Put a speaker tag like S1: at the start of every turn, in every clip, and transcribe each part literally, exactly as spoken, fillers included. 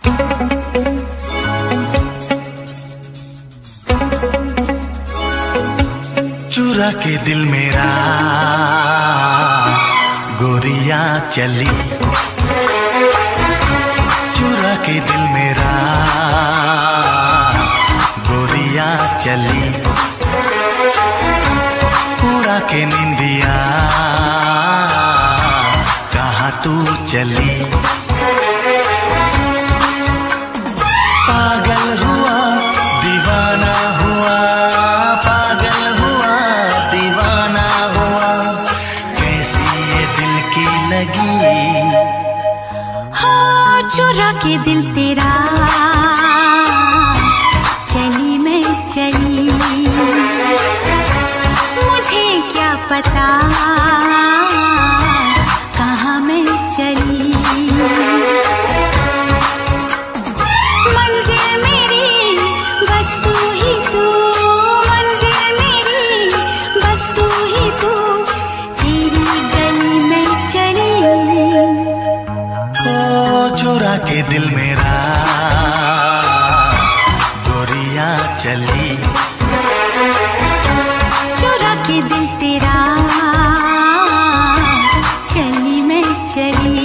S1: चुरा के दिल मेरा गोरिया चली, चुरा के दिल मेरा गोरिया चली, उड़ा के निंदिया कहाँ तू चली। पागल हुआ दीवाना हुआ, पागल हुआ दीवाना हुआ, कैसी ये दिल की लगी।
S2: हाँ चुरा के दिल तेरा चली मैं चली, मुझे क्या पता कहाँ मैं चली। मंजिल मेरी बस तू ही तू, मंजिल मेरी बस तू ही तू, तेरी गली में चली।
S1: ओ चुरा के दिल मेरा गोरिया चली,
S2: चुरा के दिल तेरा चली मैं चली।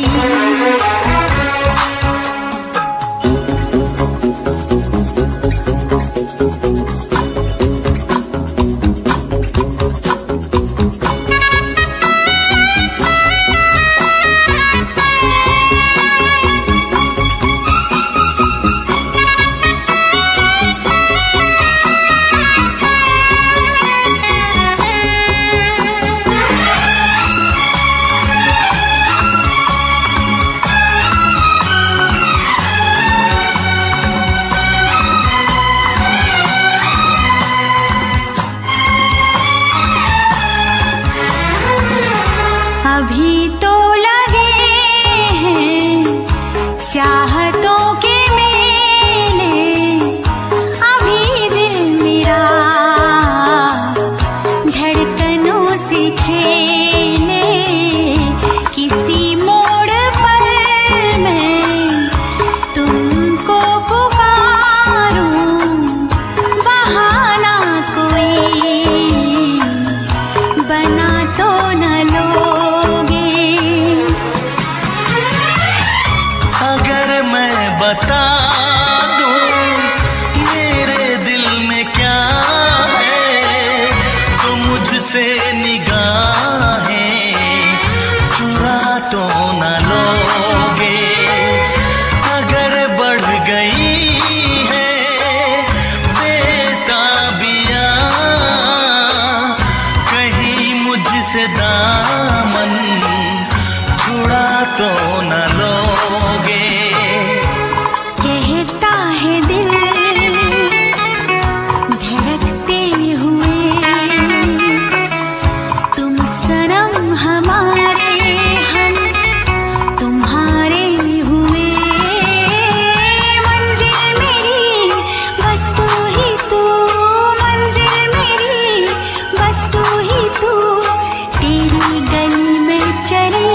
S2: अभी तो लगे हैं चाहतों के मेले, अभी दिल मेरा धड़कनों से खेले, किसी मोड़ पर मैं तुमको पुकारूं, बहाना कोई बना तो न लो।
S1: बता दूं मेरे दिल में क्या है, तो मुझसे निगाहें चुरा तो न लोगे। अगर बढ़ गई है बेताबियां, कहीं मुझसे दामन छुड़ा तो न लोगे।
S2: कहता है दिल धड़कते हुए, तुम सनम हमारे हम तुम्हारे हुए। मंजिल मेरी बस तू ही तू, मंजिल मेरी बस तू ही तू, तेरी गली में चली।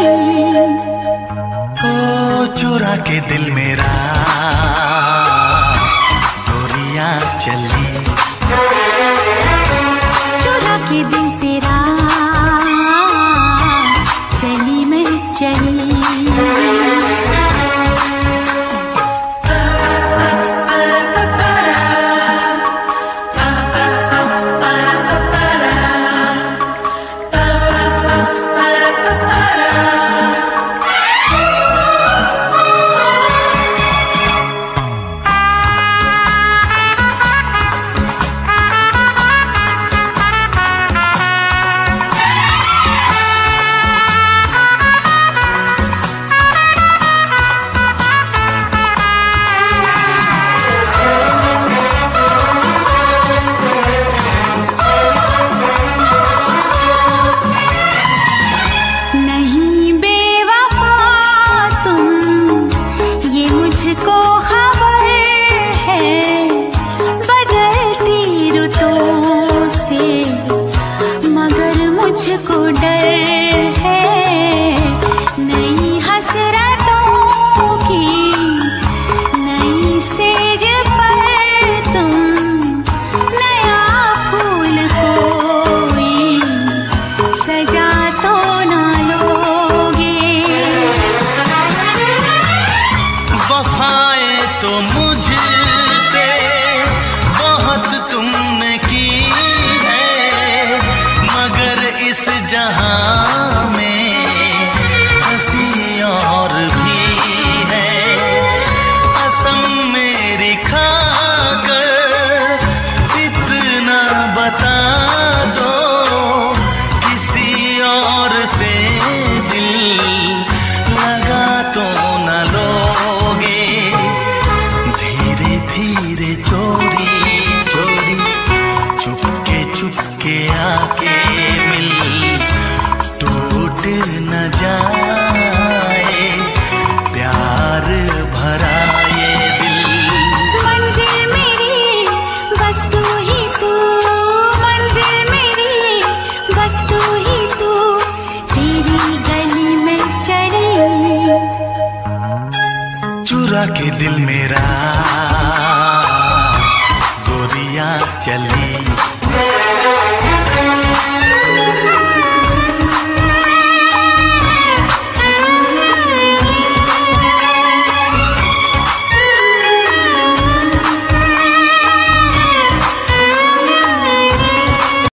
S1: ओ चुरा के दिल मेरा गोरिया चली,
S2: चुरा के दिल तेरा चली मैं चली।
S1: के दिल मेरा गोरियां चली।